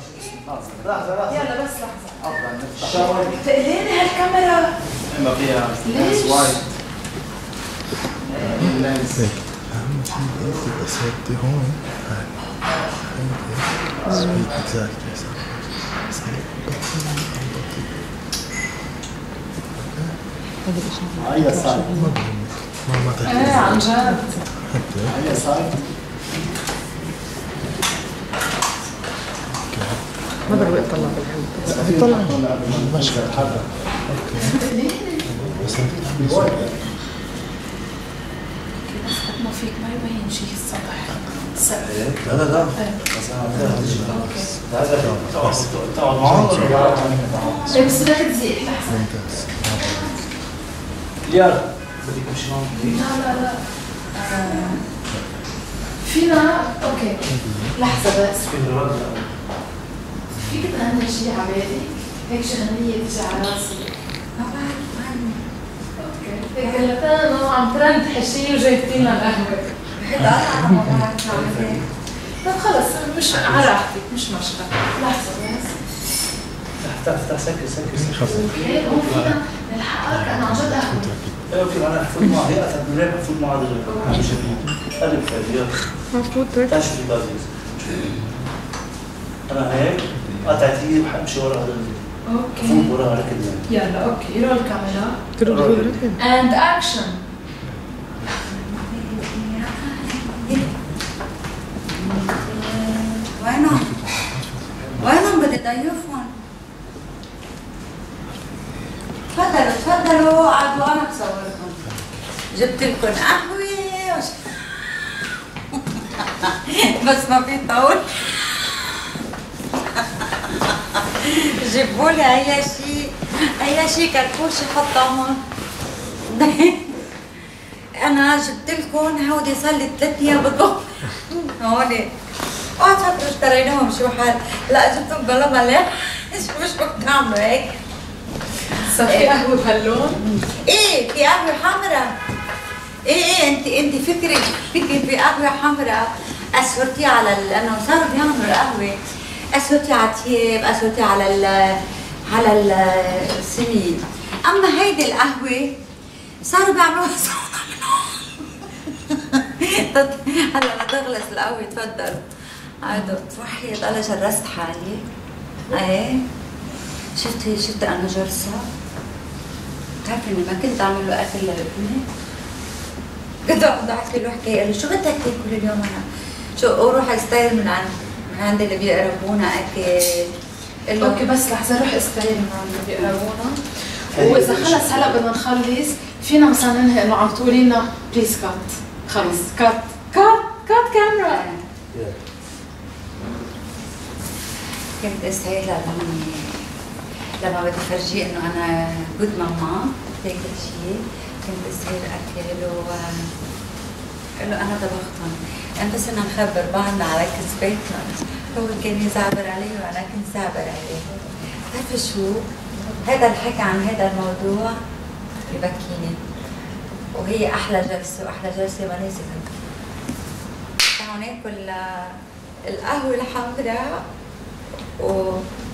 لحظة يلا بس لحظة. افضل تقليني هالكاميرا. ما فيها ليش؟ وايد. أهم شيء تبقى صوتي هون سويت exactly هيا صار ما تحكي ايه عن جد. هيا صار ما بروح اطلع بالعين. طلع المشهد تحرك بس بس قد ما فيك ما يبين شيء السطح. لا لا لا هذا تقعد معهم ايه بس بدك تزيح لحظة. ممتاز يلا بدك مش لا. فينا اوكي لحظة بس. فيك تغني شيء على بالي؟ هيك شغنية تجي على راسي. ما بعرف عني. اوكي. هيك قلت انا عم ترند حشية وجايبتين لنا القهوة. أنا ما بعرف أعمل هيك. طب خلص مش على راحتك مش مشكلة. لحظة بس. تحت سكر هيك هون فينا نلحقك انا عن جد قهوة. اوكي انا فوت معها هي اخذت من هيك فوت معها الف يلا مفروض تعال شوفي لازم انا هيك قطعت هي وحمشي ورا هذا اوكي. فوت وراها ركض يلا اوكي رول كاميرا. تروح and action. وينهم؟ وينهم بدي ضيفهم؟ تفضلوا قعدوا أنا بصوركم. جبت لكم قهوة بس ما في طول. جيبوا لي أي شيء كركوش حطه هون. أنا جبت لكم هودي صار لي 3 أيام بطول هون. اوعى تفكروا اشتريناهم شو حال، لا جبتهم بلا ملح. مش بدكم تعملوا هيك. صار في قهوة بهاللون؟ ايه في قهوة حمراء. ايه انت فكري في قهوة حمراء اسورتي على لانه صاروا بيعملوا قهوة اسورتي على الثياب، اسورتي على السمين. اما هيدي القهوة صاروا بيعملوها صونا من هون. هلا لتغلس القهوة تفضل. عادوا وحيد انا جرست حالي. ايه شفتي انا جرسة؟ بتعرفي اني ما كنت اعمل له اكل لابني؟ كنت اقعد احكي له حكايه، قال لي شو بدك تاكل اليوم؟ انا شو اروح استاير من عند اللي بيقربونا اكل. اوكي بس لحظة روح استعير من عند اللي بيقربونا. واذا خلص هلا بدنا نخلص فينا مثلا ننهي انه عم تقولي لنا بليز كات. خلص كات كاميرا. كنت استاير لما بدي فرجيه انه انا جود ماما هيك شيء. كنت استاير اكل له انا طبختهم. يعني بس بدنا نخبر بعضنا على كسبتنا. هو كان يزعبر علي وانا كنت زعبر عليه. بتعرفي شو؟ هذا الحكي عن هذا الموضوع ببكيني. وهي احلى جلسه واحلى جلسه ما نسيتها. تعالوا ناكل القهوه الحمراء